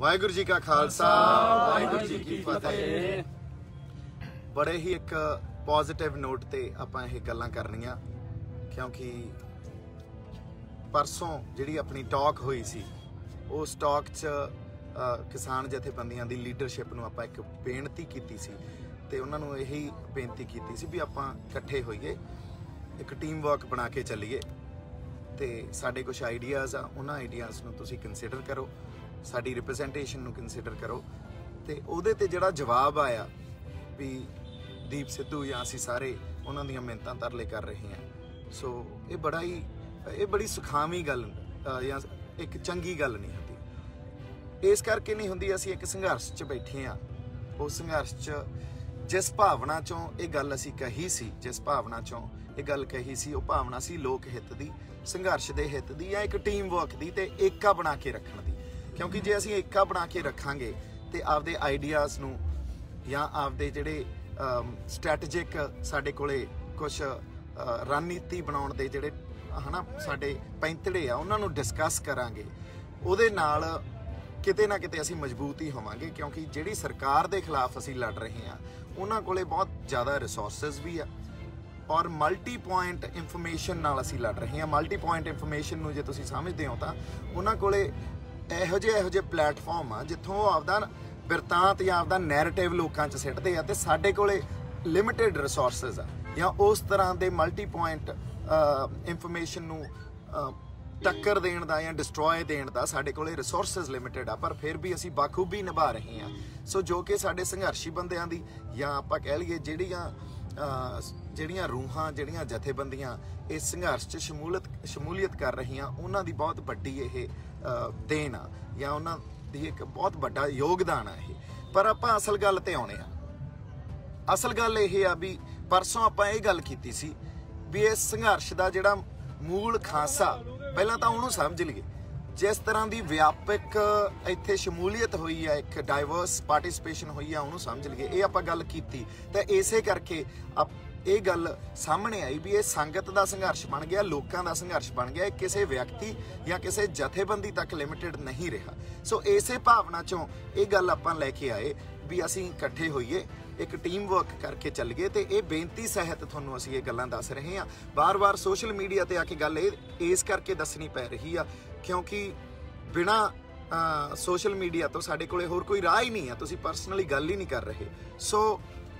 वाहिगुरू जी का खालसा वाहिगुरू जी की फतेह। बड़े ही एक पॉजिटिव नोट ते आपां ये गल्लां करनियां क्योंकि परसों जिहड़ी अपनी टॉक हुई सी उस टॉक च किसान जथेबंदियां दी लीडरशिप नूं आपां एक बेनती कीती सी ते उन्हां नूं यही बेनती कीती सी भी आपां इकट्ठे होईए, एक टीम वर्क बना के चलीए ते साडे कुछ आइडियाज़ आ उन्हां आइडियाज़ नूं तुसीं कंसीडर करो, साडी रिप्रजेंटेशन नूं कंसीडर करो ते उहदे ते जिहड़ा जवाब आया भी दीप सिद्धू या असीं सारे उन्हां दीयां मिन्नतां तरले कर रहे हैं। सो ये बड़ी सुखावी गल या एक चंगी गल नहीं होंदी। इस करके नहीं होंदी असीं एक संघर्ष च बैठे हाँ, उस संघर्ष च जिस भावना चों ये गल असीं कही सी, जिस भावना चों ये गल कही सी, वो भावना सी लोक हित दी, संघर्ष दे हित दी या एक टीम वर्क दी ते एका बना के रखण दी। क्योंकि जे असीं एका बना के रखांगे ते आपदे आइडियाज़ नूं या आपदे जिहड़े स्ट्रैटेजिक साडे कोले कुछ रणनीति बनाउण दे जिहड़े है ना साडे पैंतड़े आ उन्हां नूं डिस्कस करांगे, उहदे नाल किते ना किते असीं मजबूत ही होवांगे। क्योंकि जिहड़ी सरकार दे खिलाफ असीं लड़ रहे हैं उन्हां कोले बहुत ज़्यादा रिसोर्सिस भी आ और मल्टी पॉइंट इंफॉर्मेशन नाल असीं लड़ रहे हैं। मल्टी पॉइंट इंफॉर्मेशन नूं जे तुसीं समझदे हो तां उन्हां कोले ਇਹੋ ਜਿਹੇ ਪਲੇਟਫਾਰਮ ਆ ਜਿੱਥੋਂ ਉਹ ਆਪਦਾ ਬਿਰਤਾਂਤ ਜਾਂ ਆਪਦਾ ਨੈਰੇਟਿਵ ਲੋਕਾਂ 'ਚ ਸਿੱਟਦੇ ਆ ਤੇ ਸਾਡੇ ਕੋਲੇ ਲਿਮਿਟਿਡ ਰਿਸੋਰਸਿਸ ਆ ਜਾਂ ਉਸ ਤਰ੍ਹਾਂ ਦੇ ਮਲਟੀ ਪੁਆਇੰਟ ਇਨਫੋਰਮੇਸ਼ਨ ਨੂੰ ਟੱਕਰ ਦੇਣ ਦਾ ਜਾਂ ਡਿਸਟਰੋਏ ਦੇਣ ਦਾ ਸਾਡੇ ਕੋਲੇ ਰਿਸੋਰਸਿਸ ਲਿਮਿਟਿਡ ਆ, ਪਰ ਫਿਰ ਵੀ ਅਸੀਂ ਬਾਖੂਬੀ ਨਿਭਾ ਰਹੇ ਹਾਂ। ਸੋ ਜੋ ਕਿ ਸਾਡੇ ਸੰਘਰਸ਼ੀ ਬੰਦਿਆਂ ਦੀ ਜਾਂ ਆਪਾਂ ਕਹਿ ਲਈਏ ਜਿਹੜੀਆਂ ਰੂਹਾਂ ਜਿਹੜੀਆਂ ਜਥੇਬੰਦੀਆਂ ਇਸ ਸੰਘਰਸ਼ 'ਚ ਸ਼ਮੂਲੀਅਤ ਕਰ ਰਹੀਆਂ ਉਹਨਾਂ ਦੀ ਬਹੁਤ ਵੱਡੀ ਇਹ ਦੇਣ ਆ ਜਾਂ ਉਹਨਾਂ ਦੀ ਇੱਕ ਬਹੁਤ ਵੱਡਾ ਯੋਗਦਾਨ ਆ ਇਹ। ਪਰ ਆਪਾਂ ਅਸਲ ਗੱਲ ਤੇ ਆਉਣੇ ਆ। ਅਸਲ ਗੱਲ ਇਹ ਆ ਵੀ ਪਰਸੋਂ ਆਪਾਂ ਇਹ ਗੱਲ ਕੀਤੀ ਸੀ ਵੀ ਇਸ ਸੰਘਰਸ਼ ਦਾ ਜਿਹੜਾ ਮੂਲ ਖਾਂਸਾ ਪਹਿਲਾਂ ਤਾਂ ਉਹਨੂੰ ਸਮਝ ਲਈਏ। ਜਿਸ ਤਰ੍ਹਾਂ ਦੀ ਵਿਆਪਕ ਇੱਥੇ ਸ਼ਮੂਲੀਅਤ ਹੋਈ ਆ, ਇੱਕ ਡਾਈਵਰਸ ਪਾਰਟਿਸਿਪੇਸ਼ਨ ਹੋਈ ਆ, ਉਹਨੂੰ ਸਮਝ ਲਈਏ। ਇਹ ਆਪਾਂ ਗੱਲ ਕੀਤੀ ਤੇ ਇਸੇ ਕਰਕੇ ਇਹ ਗੱਲ ਸਾਹਮਣੇ ਆਈ ਵੀ ਇਹ ਸੰਗਤ ਦਾ ਸੰਘਰਸ਼ ਬਣ ਗਿਆ, ਲੋਕਾਂ ਦਾ ਸੰਘਰਸ਼ ਬਣ ਗਿਆ, ਇਹ ਕਿਸੇ ਵਿਅਕਤੀ ਜਾਂ ਕਿਸੇ ਜਥੇਬੰਦੀ ਤੱਕ ਲਿਮਿਟਿਡ ਨਹੀਂ ਰਿਹਾ। ਸੋ ਇਸੇ ਭਾਵਨਾ ਚੋਂ ਇਹ ਗੱਲ ਆਪਾਂ ਲੈ ਕੇ ਆਏ ਵੀ ਅਸੀਂ ਇਕੱਠੇ ਹੋਈਏ, ਇੱਕ ਟੀਮ ਵਰਕ ਕਰਕੇ ਚੱਲੀਏ ਤੇ ਇਹ ਬੇਨਤੀ ਸਹਿਤ ਤੁਹਾਨੂੰ ਅਸੀਂ ਇਹ ਗੱਲਾਂ ਦੱਸ ਰਹੇ ਹਾਂ। ਵਾਰ-ਵਾਰ ਸੋਸ਼ਲ ਮੀਡੀਆ ਤੇ ਆ ਕੇ ਗੱਲ ਇਸ ਕਰਕੇ ਦੱਸਣੀ ਪੈ ਰਹੀ ਆ ਕਿਉਂਕਿ ਬਿਨਾਂ ਸੋਸ਼ਲ ਮੀਡੀਆ ਤੋਂ ਸਾਡੇ ਕੋਲੇ ਹੋਰ ਕੋਈ ਰਾਹ ਹੀ ਨਹੀਂ ਆ, ਤੁਸੀਂ ਪਰਸਨਲੀ ਗੱਲ ਹੀ ਨਹੀਂ ਕਰ ਰਹੇ। ਸੋ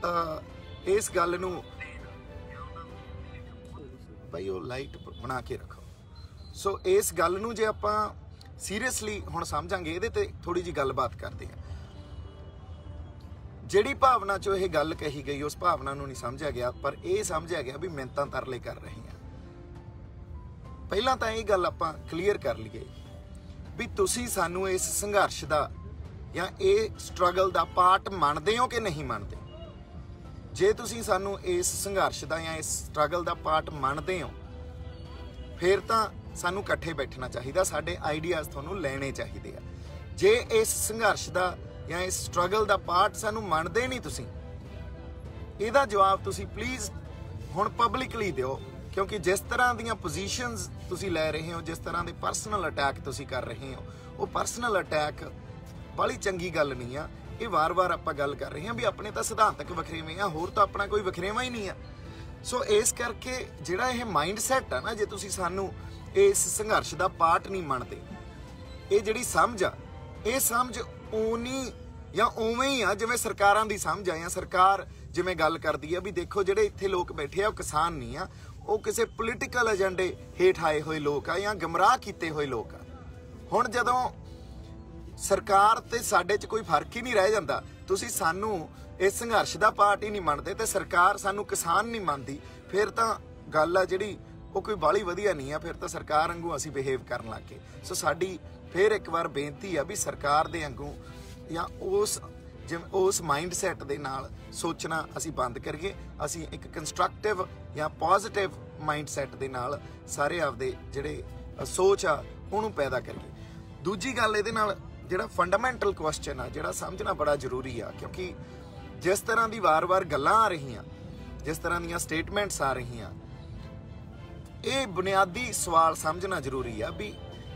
ਇਸ ਗੱਲ ਨੂੰ ਭਾਈ ਉਹ ਲਾਈਟ ਬਣਾ ਕੇ ਰੱਖੋ। ਸੋ ਇਸ ਗੱਲ ਨੂੰ ਜੇ ਆਪਾਂ ਸੀਰੀਅਸਲੀ ਹੁਣ ਸਮਝਾਂਗੇ ਇਹਦੇ ਤੇ ਥੋੜੀ ਜੀ ਗੱਲਬਾਤ ਕਰਦੇ ਹਾਂ। ਜਿਹੜੀ ਭਾਵਨਾ ਚੋਂ ਇਹ ਗੱਲ ਕਹੀ ਗਈ ਉਸ ਭਾਵਨਾ ਨੂੰ ਨਹੀਂ ਸਮਝਿਆ ਗਿਆ, ਪਰ ਇਹ ਸਮਝਿਆ ਗਿਆ ਵੀ ਮਿੰਨਤਾਂ ਤਰਲੇ ਕਰ ਰਹੇ ਹਾਂ। ਪਹਿਲਾਂ ਤਾਂ ਇਹ ਗੱਲ ਆਪਾਂ ਕਲੀਅਰ ਕਰ ਲਈਏ ਵੀ ਤੁਸੀਂ ਸਾਨੂੰ ਇਸ ਸੰਘਰਸ਼ ਦਾ ਜਾਂ ਇਹ ਸਟਰਗਲ ਦਾ ਪਾਰਟ ਮੰਨਦੇ ਹੋ ਕਿ ਨਹੀਂ ਮੰਨਦੇ। ਜੇ ਤੁਸੀਂ ਸਾਨੂੰ ਇਸ ਸੰਘਰਸ਼ ਦਾ ਜਾਂ ਇਸ ਸਟਰਗਲ ਦਾ ਪਾਰਟ ਮੰਨਦੇ ਹੋ ਫਿਰ ਤਾਂ ਸਾਨੂੰ ਇਕੱਠੇ ਬੈਠਣਾ ਚਾਹੀਦਾ, ਸਾਡੇ ਆਈਡੀਆਜ਼ ਤੁਹਾਨੂੰ ਲੈਣੇ ਚਾਹੀਦੇ ਆ। ਜੇ ਇਸ ਸੰਘਰਸ਼ ਦਾ ਜਾਂ ਇਸ ਸਟਰਗਲ ਦਾ ਪਾਰਟ ਸਾਨੂੰ ਮੰਨਦੇ ਨਹੀਂ ਤੁਸੀਂ, ਇਹਦਾ ਜਵਾਬ ਤੁਸੀਂ ਪਲੀਜ਼ ਹੁਣ ਪਬਲਿਕਲੀ ਦਿਓ। ਕਿਉਂਕਿ ਜਿਸ ਤਰ੍ਹਾਂ ਦੀਆਂ ਪੋਜੀਸ਼ਨਸ ਤੁਸੀਂ ਲੈ ਰਹੇ ਹੋ, ਜਿਸ ਤਰ੍ਹਾਂ ਦੇ ਪਰਸਨਲ ਅਟੈਕ ਤੁਸੀਂ ਕਰ ਰਹੇ ਹੋ, ਉਹ ਪਰਸਨਲ ਅਟੈਕ ਬੜੀ ਚੰਗੀ ਗੱਲ ਨਹੀਂ ਆ। ਇਹ ਵਾਰ-ਵਾਰ ਆਪਾਂ ਗੱਲ ਕਰ ਰਹੇ ਹਾਂ ਵੀ ਆਪਣੇ ਤਾਂ ਸਿਧਾਂਤਕ ਵਖਰੇਵੇਂ ਆ, ਹੋਰ ਤਾਂ ਆਪਣਾ ਕੋਈ ਵਖਰੇਵਾਂ ਹੀ ਨਹੀਂ ਆ। ਸੋ ਇਸ ਕਰਕੇ ਜਿਹੜਾ ਇਹ ਮਾਈਂਡ ਸੈਟ ਆ ਨਾ, ਜੇ ਤੁਸੀਂ ਸਾਨੂੰ ਇਸ ਸੰਘਰਸ਼ ਦਾ ਪਾਰਟ ਨਹੀਂ ਮੰਨਦੇ, ਇਹ ਜਿਹੜੀ ਸਮਝ ਆ ਇਹ ਸਮਝ ਓਨੀ ਜਾਂ ਉਵੇਂ ਹੀ ਆ ਜਿਵੇਂ ਸਰਕਾਰਾਂ ਦੀ ਸਮਝ ਆ। ਜਾਂ ਸਰਕਾਰ ਜਿਵੇਂ ਗੱਲ ਕਰਦੀ ਆ ਵੀ ਦੇਖੋ ਜਿਹੜੇ ਇੱਥੇ ਲੋਕ ਬੈਠੇ ਆ ਉਹ ਕਿਸਾਨ ਨਹੀਂ ਆ, ਉਹ ਕਿਸੇ ਪੋਲੀਟੀਕਲ ਏਜੰਡੇ ਹੇਠ ਆਏ ਹੋਏ ਲੋਕ ਆ ਜਾਂ ਗਮਰਾਹ ਕੀਤੇ ਹੋਏ ਲੋਕ ਆ। ਹੁਣ ਜਦੋਂ ਸਰਕਾਰ ਤੇ ਸਾਡੇ 'ਚ ਕੋਈ ਫਰਕ ਹੀ ਨਹੀਂ ਰਹਿ ਜਾਂਦਾ, ਤੁਸੀਂ ਸਾਨੂੰ ਇਸ ਸੰਘਰਸ਼ ਦਾ ਪਾਰਟ ਹੀ ਨਹੀਂ ਮੰਨਦੇ ਤੇ ਸਰਕਾਰ ਸਾਨੂੰ ਕਿਸਾਨ ਨਹੀਂ ਮੰਨਦੀ, ਫਿਰ ਤਾਂ ਗੱਲ ਆ ਜਿਹੜੀ ਉਹ ਕੋਈ ਬਾਹਲੀ ਵਧੀਆ ਨਹੀਂ ਆ। ਫਿਰ ਤਾਂ ਸਰਕਾਰ ਵਾਂਗੂ ਅਸੀਂ ਬਿਹੇਵ ਕਰਨ ਲੱਗ ਗਏ। ਸੋ ਸਾਡੀ ਫਿਰ ਇੱਕ ਵਾਰ ਬੇਨਤੀ ਆ ਵੀ ਸਰਕਾਰ ਦੇ ਵਾਂਗੂ ਜਾਂ ਉਸ ਮਾਈਂਡ ਸੈਟ ਦੇ ਨਾਲ ਸੋਚਣਾ ਅਸੀਂ ਬੰਦ ਕਰੀਏ। ਅਸੀਂ ਇੱਕ ਕੰਸਟਰਕਟਿਵ ਜਾਂ ਪੋਜ਼ਿਟਿਵ ਮਾਈਂਡ ਸੈਟ ਦੇ ਨਾਲ ਸਾਰੇ ਆਪਦੇ ਜਿਹੜੇ ਸੋਚ ਆ ਉਹਨੂੰ ਪੈਦਾ ਕਰੀਏ। ਦੂਜੀ ਗੱਲ ਇਹਦੇ ਨਾਲ ਜਿਹੜਾ ਫੰਡਾਮੈਂਟਲ ਕੁਐਸਚਨ ਆ ਜਿਹੜਾ ਸਮਝਣਾ ਬੜਾ ਜ਼ਰੂਰੀ ਆ, ਕਿਉਂਕਿ ਜਿਸ ਤਰ੍ਹਾਂ ਦੀ ਵਾਰ-ਵਾਰ ਗੱਲਾਂ ਆ ਰਹੀਆਂ, ਜਿਸ ਤਰ੍ਹਾਂ ਦੀਆਂ ਸਟੇਟਮੈਂਟਸ ਆ ਰਹੀਆਂ, ਇਹ ਬੁਨਿਆਦੀ ਸਵਾਲ ਸਮਝਣਾ ਜ਼ਰੂਰੀ ਆ ਵੀ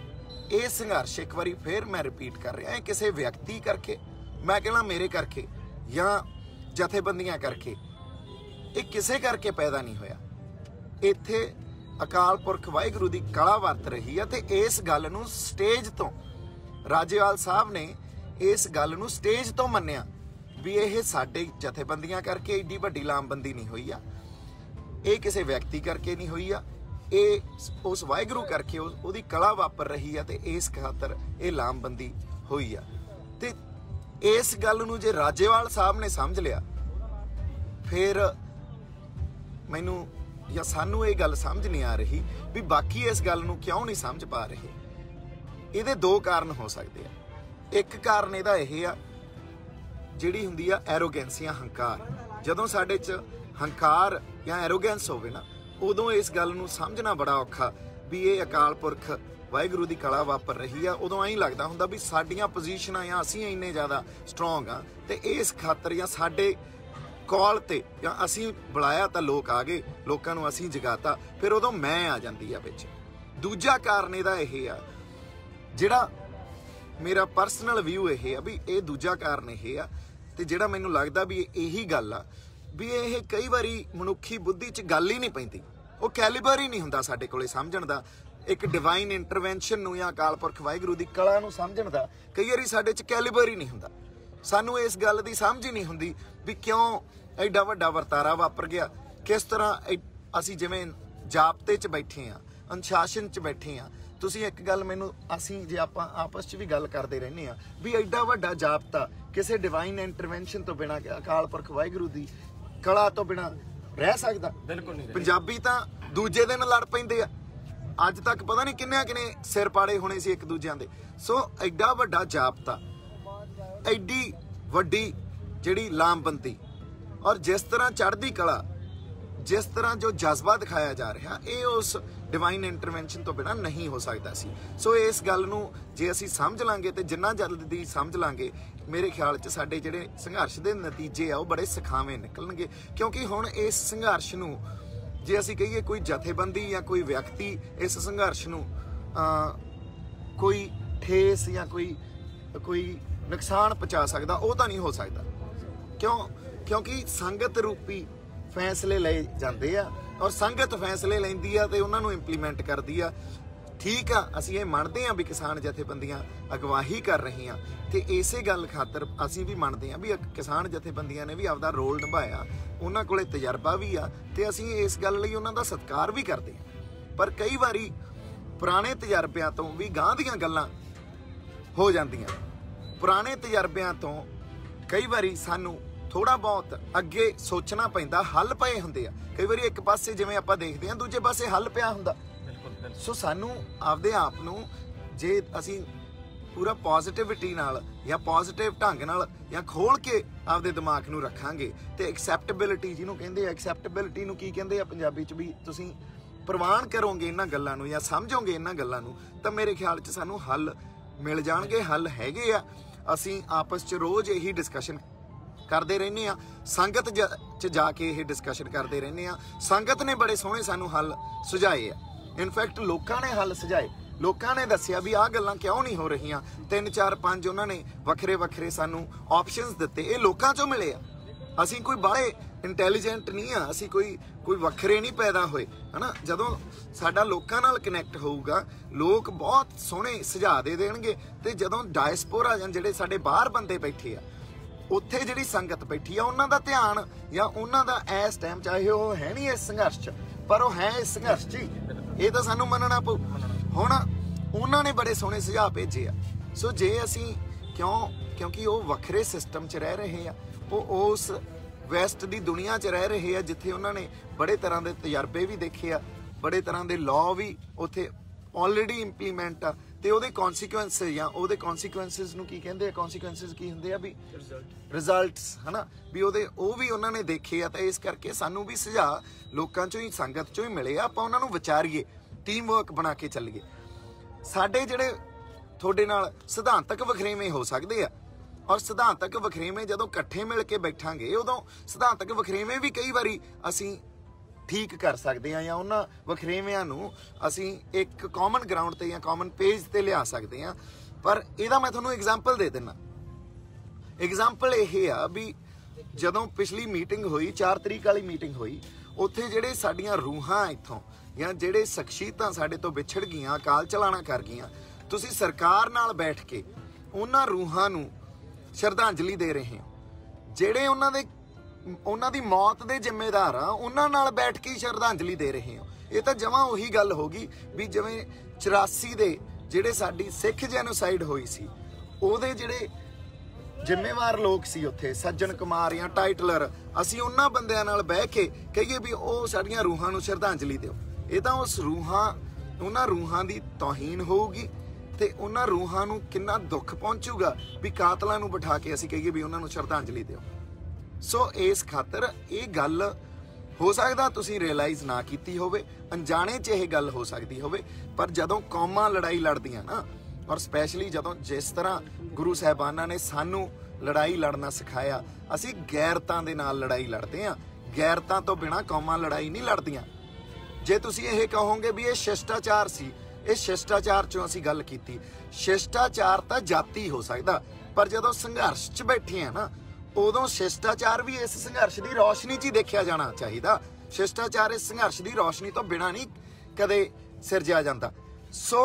ਇਹ ਸੰਘਰਸ਼ ਇੱਕ ਵਾਰੀ ਫਿਰ ਮੈਂ ਰਿਪੀਟ ਕਰ ਰਿਹਾ, ਕਿਸੇ ਵਿਅਕਤੀ ਕਰਕੇ, ਮੈਂ ਕਹਿਣਾ ਮੇਰੇ ਕਰਕੇ ਜਾਂ ਜਥੇਬੰਦੀਆਂ ਕਰਕੇ, ਇਹ ਕਿਸੇ ਕਰਕੇ ਪੈਦਾ ਨਹੀਂ ਹੋਇਆ। ਇੱਥੇ ਅਕਾਲ ਪੁਰਖ ਵਾਹਿਗੁਰੂ ਦੀ ਕਲਾ ਵਰਤ ਰਹੀ ਆ ਤੇ ਇਸ ਗੱਲ ਨੂੰ ਸਟੇਜ ਤੋਂ ਰਾਜੇਵਾਲ ਸਾਹਿਬ ਨੇ ਇਸ ਗੱਲ ਨੂੰ ਸਟੇਜ ਤੋਂ ਮੰਨਿਆ ਵੀ ਇਹ ਸਾਡੇ ਜਥੇਬੰਦੀਆਂ ਕਰਕੇ ਏਡੀ ਵੱਡੀ ਲਾਮਬੰਦੀ ਨਹੀਂ ਹੋਈ ਆ, ਇਹ ਕਿਸੇ ਵਿਅਕਤੀ ਕਰਕੇ ਨਹੀਂ ਹੋਈ ਆ, ਇਹ ਉਸ ਵਾਹਿਗੁਰੂ ਕਰਕੇ ਉਹਦੀ ਕਲਾ ਵਾਪਰ ਰਹੀ ਆ ਤੇ ਇਸ ਖਾਤਰ ਇਹ ਲਾਮਬੰਦੀ ਹੋਈ ਆ। ਤੇ ਇਸ ਗੱਲ ਨੂੰ ਜੇ ਰਾਜੇਵਾਲ ਸਾਹਿਬ ਨੇ ਸਮਝ ਲਿਆ, ਫਿਰ ਮੈਨੂੰ ਜਾਂ ਸਾਨੂੰ ਇਹ ਗੱਲ ਸਮਝ ਨਹੀਂ ਆ ਰਹੀ ਵੀ ਬਾਕੀ ਇਸ ਗੱਲ ਨੂੰ ਕਿਉਂ ਨਹੀਂ ਸਮਝ ਪਾ ਰਹੇ। ਇਹਦੇ ਦੋ ਕਾਰਨ ਹੋ ਸਕਦੇ ਆ। ਇੱਕ ਕਾਰਨ ਇਹਦਾ ਇਹ ਆ, ਜਿਹੜੀ ਹੁੰਦੀ ਆ ਐਰੋਗੈਂਸ ਜਾਂ ਹੰਕਾਰ। ਜਦੋਂ ਸਾਡੇ 'ਚ ਹੰਕਾਰ ਜਾਂ ਐਰੋਗੈਂਸ ਹੋਵੇ ਨਾ, ਉਦੋਂ ਇਸ ਗੱਲ ਨੂੰ ਸਮਝਣਾ ਬੜਾ ਔਖਾ ਵੀ ਇਹ ਅਕਾਲ ਪੁਰਖ ਵਾਹਿਗੁਰੂ ਦੀ ਕਲਾ ਵਾਪਰ ਰਹੀ ਆ। ਉਦੋਂ ਐਂ ਲੱਗਦਾ ਹੁੰਦਾ ਵੀ ਸਾਡੀਆਂ ਪੋਜੀਸ਼ਨਾਂ ਜਾਂ ਅਸੀਂ ਇੰਨੇ ਜ਼ਿਆਦਾ ਸਟਰੋਂਗ ਆ ਤੇ ਇਸ ਖਾਤਰ ਜਾਂ ਸਾਡੇ ਕਾਲ ਤੇ ਜਾਂ ਅਸੀਂ ਬੁਲਾਇਆ ਤਾਂ ਲੋਕ ਆ ਗਏ, ਲੋਕਾਂ ਨੂੰ ਅਸੀਂ ਜਗਾਤਾ, ਫਿਰ ਉਦੋਂ ਮੈਂ ਆ ਜਾਂਦੀ ਆ ਵਿੱਚ। ਦੂਜਾ ਕਾਰਨ ਇਹਦਾ ਇਹ ਆ, ਜਿਹੜਾ ਮੇਰਾ ਪਰਸਨਲ ਵਿਊ ਇਹ ਆ ਵੀ ਇਹ ਦੂਜਾ ਕਾਰਨ ਇਹ ਆ, ਤੇ ਜਿਹੜਾ ਮੈਨੂੰ ਲੱਗਦਾ ਵੀ ਇਹੀ ਗੱਲ ਆ ਵੀ ਇਹ ਕਈ ਵਾਰੀ ਮਨੁੱਖੀ ਬੁੱਧੀ 'ਚ ਗੱਲ ਹੀ ਨਹੀਂ ਪੈਂਦੀ, ਉਹ ਕੈਲੀਬਰ ਹੀ ਨਹੀਂ ਹੁੰਦਾ ਸਾਡੇ ਕੋਲੇ ਸਮਝਣ ਦਾ। ਇੱਕ ਡਿਵਾਈਨ ਇੰਟਰਵੈਂਸ਼ਨ ਨੂੰ ਜਾਂ ਅਕਾਲ ਪੁਰਖ ਵਾਹਿਗੁਰੂ ਦੀ ਕਲਾ ਨੂੰ ਸਮਝਣ ਦਾ ਕਈ ਵਾਰੀ ਸਾਡੇ 'ਚ ਕੈਲੀਬਰ ਹੀ ਨਹੀਂ ਹੁੰਦਾ। ਸਾਨੂੰ ਇਸ ਗੱਲ ਦੀ ਸਮਝ ਹੀ ਨਹੀਂ ਹੁੰਦੀ ਵੀ ਕਿਉਂ ਐਡਾ ਵੱਡਾ ਵਰਤਾਰਾ ਵਾਪਰ ਗਿਆ, ਕਿਸ ਤਰ੍ਹਾਂ ਅਸੀਂ ਜਿਵੇਂ ਜਾਬਤੇ 'ਚ ਬੈਠੇ ਆ, ਅਨੁਸ਼ਾਸਨ 'ਚ ਬੈਠੇ ਆ। ਤੁਸੀਂ ਇੱਕ ਗੱਲ ਮੈਨੂੰ, ਅਸੀਂ ਜੇ ਆਪਾਂ ਆਪਸ 'ਚ ਵੀ ਗੱਲ ਕਰਦੇ ਰਹਿੰਦੇ ਆ ਵੀ ਐਡਾ ਵੱਡਾ ਜਾਬਤਾ ਕਿਸੇ ਡਿਵਾਈਨ ਇੰਟਰਵੈਂਸ਼ਨ ਤੋਂ ਬਿਨਾਂ, ਅਕਾਲ ਪੁਰਖ ਵਾਹਿਗੁਰੂ ਦੀ ਕਲਾ ਤੋਂ ਬਿਨਾਂ ਰਹਿ ਸਕਦਾ? ਬਿਲਕੁਲ ਨਹੀਂ। ਪੰਜਾਬੀ ਤਾਂ ਦੂਜੇ ਦਿਨ ਲੜ ਪੈਂਦੇ ਆ, ਅੱਜ ਤੱਕ ਪਤਾ ਨਹੀਂ ਕਿੰਨੇ ਸਿਰ ਪਾੜੇ ਹੋਣੇ ਸੀ ਇੱਕ ਦੂਜਿਆਂ ਦੇ। ਸੋ ਐਡਾ ਵੱਡਾ ਜਾਬਤਾ, ਐਡੀ ਵੱਡੀ ਜਿਹੜੀ ਲਾਮਬੰਦੀ, ਔਰ ਜਿਸ ਤਰ੍ਹਾਂ ਚੜ੍ਹਦੀ ਕਲਾ, ਜਿਸ ਤਰ੍ਹਾਂ ਜੋ ਜਜ਼ਬਾ ਦਿਖਾਇਆ ਜਾ ਰਿਹਾ, ਇਹ ਉਸ ਡਿਵਾਈਨ ਇੰਟਰਵੈਂਸ਼ਨ ਤੋਂ ਬਿਨਾਂ ਨਹੀਂ ਹੋ ਸਕਦਾ ਸੀ। ਸੋ ਇਸ ਗੱਲ ਨੂੰ ਜੇ ਅਸੀਂ ਸਮਝ ਲਾਂਗੇ ਤੇ ਜਿੰਨਾ ਜਲਦੀ ਸਮਝ ਲਾਂਗੇ, ਮੇਰੇ ਖਿਆਲ 'ਚ ਸਾਡੇ ਜਿਹੜੇ ਸੰਘਰਸ਼ ਦੇ ਨਤੀਜੇ ਆ ਉਹ ਬੜੇ ਸੁਖਾਵੇਂ ਨਿਕਲਣਗੇ। ਕਿਉਂਕਿ ਹੁਣ ਇਸ ਸੰਘਰਸ਼ ਨੂੰ ਜੇ ਅਸੀਂ ਕਹੀਏ ਕੋਈ ਜਥੇਬੰਦੀ ਜਾਂ ਕੋਈ ਵਿਅਕਤੀ ਇਸ ਸੰਘਰਸ਼ ਨੂੰ ਕੋਈ ਠੇਸ ਜਾਂ ਕੋਈ ਨੁਕਸਾਨ ਪਹੁੰਚਾ ਸਕਦਾ, ਉਹ ਤਾਂ ਨਹੀਂ ਹੋ ਸਕਦਾ। ਕਿਉਂਕਿ ਸੰਗਤ ਰੂਪੀ ਫੈਸਲੇ ਲਏ ਜਾਂਦੇ ਆ, ਔਰ ਸੰਗਤ ਫੈਸਲੇ ਲੈਂਦੀ ਆ ਤੇ ਉਹਨਾਂ ਨੂੰ ਇੰਪਲੀਮੈਂਟ ਕਰਦੀ ਆ। ਠੀਕ ਆ, ਅਸੀਂ ਇਹ ਮੰਨਦੇ ਆ ਵੀ ਕਿਸਾਨ ਜਥੇਬੰਦੀਆਂ ਅਗਵਾਈ ਕਰ ਰਹੀਆਂ, ਤੇ ਇਸੇ ਗੱਲ ਖਾਤਰ ਅਸੀਂ ਵੀ ਮੰਨਦੇ ਆ ਵੀ ਕਿਸਾਨ ਜਥੇਬੰਦੀਆਂ ਨੇ ਵੀ ਆਪਦਾ ਰੋਲ ਨਿਭਾਇਆ, ਉਹਨਾਂ ਕੋਲੇ ਤਜਰਬਾ ਵੀ ਆ, ਤੇ ਅਸੀਂ ਇਸ ਗੱਲ ਲਈ ਉਹਨਾਂ ਦਾ ਸਤਿਕਾਰ ਵੀ ਕਰਦੇ ਆ। ਪਰ ਕਈ ਵਾਰੀ ਪੁਰਾਣੇ ਤਜਰਬਿਆਂ ਤੋਂ ਵੀ ਗਾਂਹ ਦੀਆਂ ਗੱਲਾਂ ਹੋ ਜਾਂਦੀਆਂ। ਪੁਰਾਣੇ ਤਜਰਬਿਆਂ ਤੋਂ ਕਈ ਵਾਰੀ ਸਾਨੂੰ ਥੋੜਾ ਬਹੁਤ ਅੱਗੇ ਸੋਚਣਾ ਪੈਂਦਾ, ਹੱਲ ਪਏ ਹੁੰਦੇ ਆ। ਕਈ ਵਾਰੀ ਇੱਕ ਪਾਸੇ ਜਿਵੇਂ ਆਪਾਂ ਦੇਖਦੇ ਆ, ਦੂਜੇ ਪਾਸੇ ਹੱਲ ਪਿਆ ਹੁੰਦਾ। ਸੋ ਸਾਨੂੰ ਆਪਦੇ ਆਪ ਨੂੰ ਜੇ ਅਸੀਂ ਪੂਰਾ ਪੋਜ਼ਿਟਿਵਿਟੀ ਨਾਲ ਜਾਂ ਪੋਜ਼ਿਟਿਵ ਢੰਗ ਨਾਲ ਜਾਂ ਖੋਲ ਕੇ ਆਪਦੇ ਦਿਮਾਗ ਨੂੰ ਰੱਖਾਂਗੇ ਤੇ ਐਕਸੈਪਟੇਬਿਲਿਟੀ ਜਿਹਨੂੰ ਕਹਿੰਦੇ ਆ, ਐਕਸੈਪਟੇਬਿਲਿਟੀ ਨੂੰ ਕੀ ਕਹਿੰਦੇ ਆ ਪੰਜਾਬੀ 'ਚ, ਵੀ ਤੁਸੀਂ ਪ੍ਰਵਾਨ ਕਰੋਗੇ ਇਹਨਾਂ ਗੱਲਾਂ ਨੂੰ ਜਾਂ ਸਮਝੋਗੇ ਇਹਨਾਂ ਗੱਲਾਂ ਨੂੰ, ਤਾਂ ਮੇਰੇ ਖਿਆਲ 'ਚ ਸਾਨੂੰ ਹੱਲ ਮਿਲ ਜਾਣਗੇ। ਹੱਲ ਹੈਗੇ ਆ। ਅਸੀਂ ਆਪਸ 'ਚ ਰੋਜ਼ ਇਹੀ ਡਿਸਕਸ਼ਨ ਕਰਦੇ ਰਹਿੰਦੇ ਆ, ਸੰਗਤ 'ਚ ਜਾ ਕੇ ਇਹ ਡਿਸਕਸ਼ਨ ਕਰਦੇ ਰਹਿੰਦੇ ਆ। ਸੰਗਤ ਨੇ ਬੜੇ ਸੋਹਣੇ ਸਾਨੂੰ ਹੱਲ ਸੁਝਾਏ ਆ। ਇਨਫੈਕਟ ਲੋਕਾਂ ਨੇ ਹੱਲ ਸੁਝਾਏ, ਲੋਕਾਂ ਨੇ ਦੱਸਿਆ ਵੀ ਆਹ ਗੱਲਾਂ ਕਿਉਂ ਨਹੀਂ ਹੋ ਰਹੀਆਂ। 3 4 5 ਉਹਨਾਂ ਨੇ ਵੱਖਰੇ ਸਾਨੂੰ ਆਪਸ਼ਨਸ ਦਿੱਤੇ, ਇਹ ਲੋਕਾਂ 'ਚੋਂ ਮਿਲੇ ਆ। ਅਸੀਂ ਕੋਈ ਬਾਹਲੇ ਇੰਟੈਲੀਜੈਂਟ ਨਹੀਂ ਆ, ਅਸੀਂ ਕੋਈ ਵੱਖਰੇ ਨਹੀਂ ਪੈਦਾ ਹੋਏ, ਹਨਾ। ਜਦੋਂ ਸਾਡਾ ਲੋਕਾਂ ਨਾਲ ਕਨੈਕਟ ਹੋਊਗਾ, ਲੋਕ ਬਹੁਤ ਸੋਹਣੇ ਸੁਝਾਅ ਦੇ ਦੇਣਗੇ। ਤੇ ਜਦੋਂ ਡਾਇਸਪੋਰਾ ਜਾਂ ਜਿਹੜੇ ਸਾਡੇ ਬਾਹਰ ਬੰਦੇ ਬੈਠੇ ਆ, ਉੱਥੇ ਜਿਹੜੀ ਸੰਗਤ ਬੈਠੀ ਆ, ਉਹਨਾਂ ਦਾ ਧਿਆਨ ਜਾਂ ਉਹਨਾਂ ਦਾ ਇਸ ਟਾਈਮ, ਚਾਹੇ ਉਹ ਹੈ ਨਹੀਂ ਇਸ ਸੰਘਰਸ਼ 'ਚ, ਪਰ ਉਹ ਹੈ ਇਸ ਸੰਘਰਸ਼ 'ਚ ਹੀ, ਇਹ ਤਾਂ ਸਾਨੂੰ ਮੰਨਣਾ ਪਊ। ਹੁਣ ਉਹਨਾਂ ਨੇ ਬੜੇ ਸੋਹਣੇ ਸੁਝਾਅ ਭੇਜੇ ਆ। ਸੋ ਜੇ ਅਸੀਂ ਕਿਉਂਕਿ ਉਹ ਵੱਖਰੇ ਸਿਸਟਮ 'ਚ ਰਹਿ ਰਹੇ ਆ, ਉਹ ਉਸ ਵੈਸਟ ਦੀ ਦੁਨੀਆ 'ਚ ਰਹਿ ਰਹੇ ਆ, ਜਿੱਥੇ ਉਹਨਾਂ ਨੇ ਬੜੇ ਤਰ੍ਹਾਂ ਦੇ ਤਜਰਬੇ ਵੀ ਦੇਖੇ ਆ, ਬੜੇ ਤਰ੍ਹਾਂ ਦੇ ਲਾਅ ਵੀ ਉੱਥੇ ਆਲਰੇਡੀ ਇੰਪਲੀਮੈਂਟ ਆ, ਤੇ ਉਹਦੇ ਕੌਨਸੀਕੁਐਂਸ ਜਾਂ ਉਹਦੇ ਕੌਨਸੀਕੁਐਂਸਿਸ ਨੂੰ ਕੀ ਕਹਿੰਦੇ ਆ, ਕੌਨਸੀਕੁਐਂਸਿਸ ਕੀ ਹੁੰਦੇ ਆ ਵੀ ਰਿਜ਼ਲਟਸ, ਹਨਾ, ਵੀ ਉਹ ਵੀ ਉਹਨਾਂ ਨੇ ਦੇਖੇ ਆ। ਤਾਂ ਇਸ ਕਰਕੇ ਸਾਨੂੰ ਵੀ ਸੁਝਾਅ ਲੋਕਾਂ 'ਚੋਂ ਹੀ, ਸੰਗਤ 'ਚੋਂ ਹੀ ਮਿਲੇ ਆ। ਆਪਾਂ ਉਹਨਾਂ ਨੂੰ ਵਿਚਾਰੀਏ, ਟੀਮ ਵਰਕ ਬਣਾ ਕੇ ਚੱਲੀਏ। ਸਾਡੇ ਜਿਹੜੇ ਤੁਹਾਡੇ ਨਾਲ ਸਿਧਾਂਤਕ ਵਖਰੇਵੇਂ ਹੋ ਸਕਦੇ ਆ, ਔਰ ਸਿਧਾਂਤਕ ਵਖਰੇਵੇਂ ਜਦੋਂ ਇਕੱਠੇ ਮਿਲ ਕੇ ਬੈਠਾਂਗੇ, ਉਦੋਂ ਸਿਧਾਂਤਕ ਵਖਰੇਵੇਂ ਵੀ ਕਈ ਵਾਰੀ ਅਸੀਂ ਠੀਕ ਕਰ ਸਕਦੇ ਹਾਂ ਜਾਂ ਉਹਨਾਂ ਵਖਰੇਵਿਆਂ ਨੂੰ ਅਸੀਂ ਇੱਕ ਕਾਮਨ ਗਰਾਊਂਡ ਤੇ ਜਾਂ ਕਾਮਨ ਪੇਜ ਤੇ ਲਿਆ ਸਕਦੇ ਹਾਂ। ਪਰ ਇਹਦਾ ਮੈਂ ਤੁਹਾਨੂੰ ਐਗਜ਼ਾਮਪਲ ਦੇ ਦਿੰਦਾ। ਐਗਜ਼ਾਮਪਲ ਇਹ ਆ ਵੀ ਜਦੋਂ ਪਿਛਲੀ ਮੀਟਿੰਗ ਹੋਈ 4 ਤਰੀਕ ਵਾਲੀ ਮੀਟਿੰਗ ਹੋਈ, ਉੱਥੇ ਜਿਹੜੇ ਸਾਡੀਆਂ ਰੂਹਾਂ ਇੱਥੋਂ ਜਾਂ ਜਿਹੜੇ ਸ਼ਖਸੀਅਤਾਂ ਸਾਡੇ ਤੋਂ ਵਿਛੜ ਗਈਆਂ, ਅਕਾਲ ਚਲਾਣਾ ਕਰ ਗਈਆਂ, ਤੁਸੀਂ ਸਰਕਾਰ ਨਾਲ ਬੈਠ ਕੇ ਉਹਨਾਂ ਰੂਹਾਂ ਨੂੰ ਸ਼ਰਧਾਂਜਲੀ ਦੇ ਰਹੇ ਹੋ। ਜਿਹੜੇ ਉਹਨਾਂ ਦੀ ਮੌਤ ਦੇ ਜ਼ਿੰਮੇਦਾਰ ਆ, ਉਹਨਾਂ ਨਾਲ ਬੈਠ ਕੇ ਸ਼ਰਧਾਂਜਲੀ ਦੇ ਰਹੇ ਹੋ। ਇਹ ਤਾਂ ਜਮਾਂ ਉਹੀ ਗੱਲ ਹੋ ਗਈ ਵੀ ਜਿਵੇਂ 84 ਦੇ ਜਿਹੜੇ ਸਾਡੀ ਸਿੱਖ ਜੈਨੋਸਾਈਡ ਹੋਈ ਸੀ, ਉਹਦੇ ਜਿਹੜੇ ਜ਼ਿੰਮੇਵਾਰ ਲੋਕ ਸੀ ਉੱਥੇ, ਸੱਜਣ ਕੁਮਾਰ ਜਾਂ ਟਾਈਟਲਰ, ਅਸੀਂ ਉਹਨਾਂ ਬੰਦਿਆਂ ਨਾਲ ਬਹਿ ਕੇ ਕਹੀਏ ਵੀ ਉਹ ਸਾਡੀਆਂ ਰੂਹਾਂ ਨੂੰ ਸ਼ਰਧਾਂਜਲੀ ਦਿਓ। ਇਹ ਤਾਂ ਉਹਨਾਂ ਰੂਹਾਂ ਦੀ ਤੋਹੀਨ ਹੋਊਗੀ ਤੇ ਉਹਨਾਂ ਰੂਹਾਂ ਨੂੰ ਕਿੰਨਾ ਦੁੱਖ ਪਹੁੰਚੂਗਾ ਵੀ ਕਾਤਲਾਂ ਨੂੰ ਬਿਠਾ ਕੇ ਅਸੀਂ ਕਹੀਏ ਵੀ ਉਹਨਾਂ ਨੂੰ ਸ਼ਰਧਾਂਜਲੀ ਦਿਓ। ਸੋ ਇਸ ਖਾਤਰ ਇਹ ਗੱਲ ਹੋ ਸਕਦਾ ਤੁਸੀਂ ਰਿਅਲਾਈਜ਼ ਨਾ ਕੀਤੀ ਹੋਵੇ, ਅਣਜਾਣੇ 'ਚ ਇਹ ਗੱਲ ਹੋ ਸਕਦੀ ਹੋਵੇ, ਪਰ ਜਦੋਂ ਕੌਮਾਂ ਲੜਾਈ ਲੜਦੀਆਂ ਨਾ, ਔਰ ਸਪੈਸ਼ਲੀ ਜਦੋਂ ਜਿਸ ਤਰ੍ਹਾਂ ਗੁਰੂ ਸਾਹਿਬਾਨਾਂ ਨੇ ਸਾਨੂੰ ਲੜਾਈ ਲੜਨਾ ਸਿਖਾਇਆ, ਅਸੀਂ ਗੈਰਤਾਂ ਦੇ ਨਾਲ ਲੜਾਈ ਲੜਦੇ ਹਾਂ। ਗੈਰਤਾਂ ਤੋਂ ਬਿਨਾਂ ਕੌਮਾਂ ਲੜਾਈ ਨਹੀਂ ਲੜਦੀਆਂ। ਜੇ ਤੁਸੀਂ ਇਹ ਕਹੋਗੇ ਵੀ ਇਹ ਸ਼ਿਸ਼ਟਾਚਾਰ ਸੀ, ਇਹ ਸ਼ਿਸ਼ਟਾਚਾਰ 'ਚੋਂ ਅਸੀਂ ਗੱਲ ਕੀਤੀ। ਸ਼ਿਸ਼ਟਾਚਾਰ ਤਾਂ ਜਾਤੀ ਹੋ ਸਕਦਾ, ਪਰ ਜਦੋਂ ਸੰਘਰਸ਼ 'ਚ ਬੈਠੇ ਆ ਨਾ, ਉਦੋਂ ਸ਼ਿਸ਼ਟਾਚਾਰ ਵੀ ਇਸ ਸੰਘਰਸ਼ ਦੀ ਰੌਸ਼ਨੀ 'ਚ ਹੀ ਦੇਖਿਆ ਜਾਣਾ ਚਾਹੀਦਾ। ਸ਼ਿਸ਼ਟਾਚਾਰ ਇਸ ਸੰਘਰਸ਼ ਦੀ ਰੌਸ਼ਨੀ ਤੋਂ ਬਿਨਾਂ ਨਹੀਂ ਕਦੇ ਸਿਰਜਿਆ ਜਾਂਦਾ। ਸੋ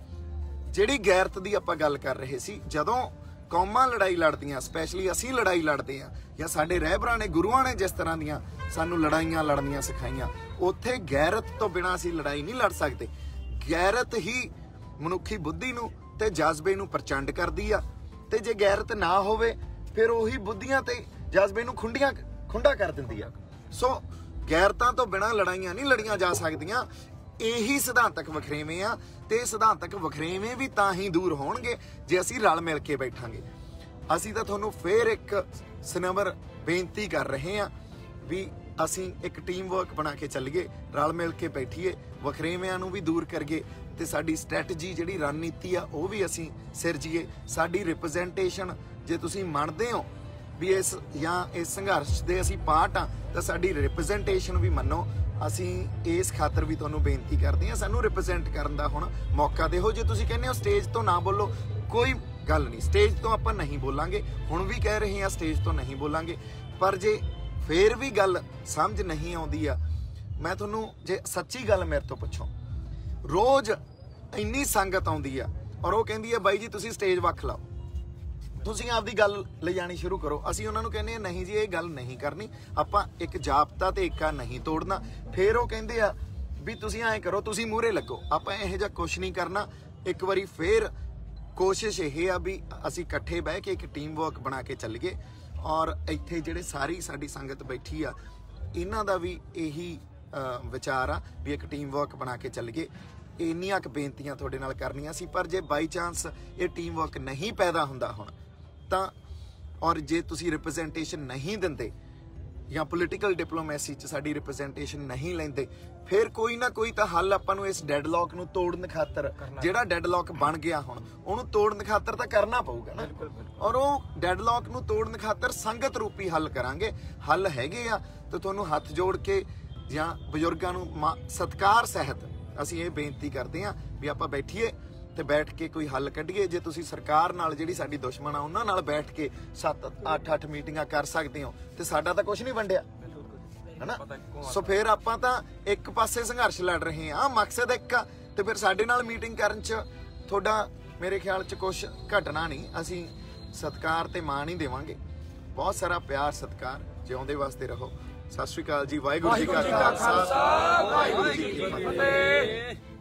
ਜਿਹੜੀ ਗੈਰਤ ਦੀ ਆਪਾਂ ਗੱਲ ਕਰ ਰਹੇ ਸੀ, ਜਦੋਂ ਕੌਮਾਂ ਲੜਾਈ ਲੜਦੀਆਂ, ਸਪੈਸ਼ਲੀ ਅਸੀਂ ਲੜਾਈ ਲੜਦੇ ਹਾਂ ਜਾਂ ਸਾਡੇ ਰਹਿਬਰਾਂ ਨੇ, ਗੁਰੂਆਂ ਨੇ ਜਿਸ ਤਰ੍ਹਾਂ ਦੀਆਂ ਸਾਨੂੰ ਲੜਾਈਆਂ ਲੜਨੀਆਂ ਸਿਖਾਈਆਂ, ਉੱਥੇ ਗੈਰਤ ਤੋਂ ਬਿਨਾਂ ਅਸੀਂ ਲੜਾਈ ਨਹੀਂ ਲੜ ਸਕਦੇ। ਗੈਰਤ ਹੀ ਮਨੁੱਖੀ ਬੁੱਧੀ ਨੂੰ ਤੇ ਜਜ਼ਬੇ ਨੂੰ ਪ੍ਰਚੰਡ ਕਰਦੀ ਆ, ਤੇ ਜੇ ਗੈਰਤ ਨਾ ਹੋਵੇ ਫਿਰ ਉਹੀ ਬੁੱਧੀਆਂ ਤੇ ਜਜ਼ਬੇ ਨੂੰ ਖੁੰਡਾ ਕਰ ਦਿੰਦੀ ਆ। ਸੋ ਗੈਰਤਾਂ ਤੋਂ ਬਿਨਾਂ ਲੜਾਈਆਂ ਨਹੀਂ ਲੜੀਆਂ ਜਾ ਸਕਦੀਆਂ। ਇਹੀ ਸਿਧਾਂਤਕ ਵਖਰੇਵੇਂ ਆ, ਤੇ ਸਿਧਾਂਤਕ ਵਖਰੇਵੇਂ ਵੀ ਤਾਂ ਹੀ ਦੂਰ ਹੋਣਗੇ ਜੇ ਅਸੀਂ ਰਲ ਮਿਲ ਕੇ ਬੈਠਾਂਗੇ। ਅਸੀਂ ਤਾਂ ਤੁਹਾਨੂੰ ਫੇਰ ਇੱਕ ਸਨਵਰ ਬੇਨਤੀ ਕਰ ਰਹੇ ਹਾਂ ਵੀ ਅਸੀਂ ਇੱਕ ਟੀਮ ਵਰਕ ਬਣਾ ਕੇ ਚੱਲੀਏ, ਰਲ ਮਿਲ ਕੇ ਬੈਠੀਏ, ਵਖਰੇਵਿਆਂ ਨੂੰ ਵੀ ਦੂਰ ਕਰੀਏ, ਤੇ ਸਾਡੀ ਸਟ੍ਰੈਟਜੀ ਜਿਹੜੀ ਰਣਨੀਤੀ ਆ ਉਹ ਵੀ ਅਸੀਂ ਸਿਰਜੀਏ। ਸਾਡੀ ਰਿਪਰੈਜ਼ੈਂਟੇਸ਼ਨ, ਜੇ ਤੁਸੀਂ ਮੰਨਦੇ ਹੋ ਵੀ ਇਸ ਸੰਘਰਸ਼ ਦੇ ਅਸੀਂ ਪਾਰਟ ਆ, ਤਾਂ ਸਾਡੀ ਰਿਪਰੈਜ਼ੈਂਟੇਸ਼ਨ ਵੀ ਮੰਨੋ। ਅਸੀਂ ਇਸ ਖਾਤਰ ਵੀ ਤੁਹਾਨੂੰ ਬੇਨਤੀ ਕਰਦੇ ਹਾਂ, ਸਾਨੂੰ ਰਿਪਰੈਜ਼ੈਂਟ ਕਰਨ ਦਾ ਹੁਣ ਮੌਕਾ ਦਿਓ। ਜੇ ਤੁਸੀਂ ਕਹਿੰਦੇ ਹੋ ਸਟੇਜ ਤੋਂ ਨਾ ਬੋਲੋ, ਕੋਈ ਗੱਲ ਨਹੀਂ, ਸਟੇਜ ਤੋਂ ਆਪਾਂ ਨਹੀਂ ਬੋਲਾਂਗੇ। ਹੁਣ ਵੀ ਕਹਿ ਰਹੇ ਹਾਂ ਸਟੇਜ ਤੋਂ ਨਹੀਂ ਬੋਲਾਂਗੇ, ਪਰ ਜੇ ਫੇਰ ਵੀ ਗੱਲ ਸਮਝ ਨਹੀਂ ਆਉਂਦੀ ਆ, ਮੈਂ ਤੁਹਾਨੂੰ ਜੇ ਸੱਚੀ ਗੱਲ ਮੇਰੇ ਤੋਂ ਪੁੱਛੋ, ਰੋਜ਼ ਇੰਨੀ ਸੰਗਤ ਆਉਂਦੀ ਆ ਔਰ ਉਹ ਕਹਿੰਦੀ ਆ ਬਾਈ ਜੀ ਤੁਸੀਂ ਸਟੇਜ ਵੱਖ ਲਾਓ, ਤੁਸੀਂ ਆਪਦੀ ਗੱਲ ਲਿਜਾਣੀ ਸ਼ੁਰੂ ਕਰੋ। ਅਸੀਂ ਉਹਨਾਂ ਨੂੰ ਕਹਿੰਦੇ ਆ ਨਹੀਂ ਜੀ ਇਹ ਗੱਲ ਨਹੀਂ ਕਰਨੀ, ਆਪਾਂ ਇੱਕ ਜਾਬਤਾ ਤੇ ਏਕਾ ਨਹੀਂ ਤੋੜਨਾ। ਫਿਰ ਉਹ ਕਹਿੰਦੇ ਆ ਵੀ ਤੁਸੀਂ ਐਂ ਕਰੋ, ਤੁਸੀਂ ਮੂਹਰੇ ਲੱਗੋ। ਆਪਾਂ ਇਹੋ ਜਿਹਾ ਕੁਛ ਨਹੀਂ ਕਰਨਾ। ਇੱਕ ਵਾਰੀ ਫੇਰ ਕੋਸ਼ਿਸ਼ ਇਹ ਆ ਵੀ ਅਸੀਂ ਇਕੱਠੇ ਬਹਿ ਕੇ ਇੱਕ ਟੀਮ ਵਰਕ ਬਣਾ ਕੇ ਚੱਲੀਏ, ਔਰ ਇੱਥੇ ਜਿਹੜੇ ਸਾਰੀ ਸਾਡੀ ਸੰਗਤ ਬੈਠੀ ਆ, ਇਹਨਾਂ ਦਾ ਵੀ ਇਹੀ ਵਿਚਾਰ ਆ ਵੀ ਇੱਕ ਟੀਮ ਵਰਕ ਬਣਾ ਕੇ ਚੱਲੀਏ। ਇੰਨੀਆਂ ਕੁ ਬੇਨਤੀਆਂ ਤੁਹਾਡੇ ਨਾਲ ਕਰਨੀਆਂ ਸੀ। ਪਰ ਜੇ ਬਾਈ ਚਾਂਸ ਇਹ ਟੀਮ ਵਰਕ ਨਹੀਂ ਪੈਦਾ ਹੁੰਦਾ ਹੁਣ ਤਾਂ, ਔਰ ਜੇ ਤੁਸੀਂ ਰਿਪਰੈਜ਼ੈਂਟੇਸ਼ਨ ਨਹੀਂ ਦਿੰਦੇ ਜਾਂ ਪੋਲੀਟੀਕਲ ਡਿਪਲੋਮੈਸੀ 'ਚ ਸਾਡੀ ਰਿਪਰੈਜ਼ੈਂਟੇਸ਼ਨ ਨਹੀਂ ਲੈਂਦੇ, ਫਿਰ ਕੋਈ ਨਾ ਕੋਈ ਤਾਂ ਹੱਲ ਆਪਾਂ ਨੂੰ ਇਸ ਡੈਡਲੌਕ ਨੂੰ ਤੋੜਨ ਖਾਤਰ, ਜਿਹੜਾ ਡੈਡਲੌਕ ਬਣ ਗਿਆ ਹੁਣ, ਉਹਨੂੰ ਤੋੜਨ ਖਾਤਰ ਤਾਂ ਕਰਨਾ ਪਊਗਾ ਨਾ। ਔਰ ਉਹ ਡੈਡਲੌਕ ਨੂੰ ਤੋੜਨ ਖਾਤਰ ਸੰਗਤ ਰੂਪੀ ਹੱਲ ਕਰਾਂਗੇ। ਹੱਲ ਹੈਗੇ ਆ, ਤੇ ਤੁਹਾਨੂੰ ਹੱਥ ਜੋੜ ਕੇ ਜਾਂ ਬਜ਼ੁਰਗਾਂ ਨੂੰ ਸਤਿਕਾਰ ਸਹਿਤ ਅਸੀਂ ਇਹ ਬੇਨਤੀ ਕਰਦੇ ਹਾਂ ਵੀ ਆਪਾਂ ਬੈਠੀਏ ਤੇ ਬੈਠ ਕੇ ਕੋਈ ਹੱਲ ਕੱਢੀਏ। ਜੇ ਤੁਸੀਂ ਸਰਕਾਰ ਨਾਲ, ਜਿਹੜੀ ਸਾਡੀ ਦੁਸ਼ਮਣ ਆ, ਉਹਨਾਂ ਨਾਲ ਬੈਠ ਕੇ 7-8 ਮੀਟਿੰਗਾਂ ਕਰ ਸਕਦੇ ਹੋ, ਤੇ ਸਾਡਾ ਤਾਂ ਕੁਝ ਨਹੀਂ ਵੰਡਿਆ ਹਨਾ। ਸੋ ਫਿਰ ਆਪਾਂ ਤਾਂ ਇੱਕ ਪਾਸੇ ਸੰਘਰਸ਼ ਲੜ ਰਹੇ ਹਾਂ, ਮਕਸਦ ਇੱਕ ਆ, ਤੇ ਫਿਰ ਸਾਡੇ ਨਾਲ ਮੀਟਿੰਗ ਕਰਨ 'ਚ ਤੁਹਾਡਾ ਮੇਰੇ ਖਿਆਲ 'ਚ ਕੁਛ ਘਟਣਾ ਨਹੀਂ। ਅਸੀਂ ਸਤਿਕਾਰ ਤੇ ਮਾਣ ਹੀ ਦੇਵਾਂਗੇ, ਬਹੁਤ ਸਾਰਾ ਪਿਆਰ ਸਤਿਕਾਰ। ਜਿਉਂਦੇ ਵਸਦੇ ਰਹੋ। ਸਤਿ ਸ਼੍ਰੀ ਅਕਾਲ ਜੀ। ਵਾਹਿਗੁਰੂ ਜੀ ਕਾ ਖਾਲਸਾ, ਵਾਹਿਗੁਰੂ ਜੀ ਕੀ ਫਤਿਹ।